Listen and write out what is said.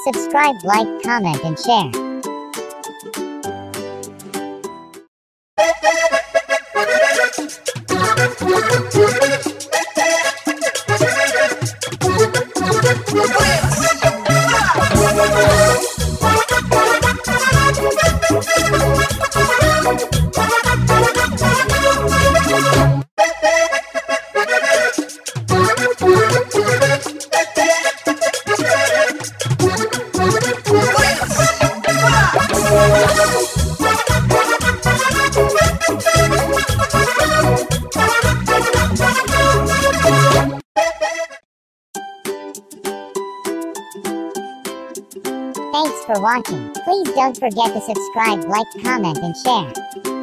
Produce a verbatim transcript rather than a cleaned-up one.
Subscribe, like, comment, and share. Thanks for watching. Please don't forget to subscribe, like, comment, and share.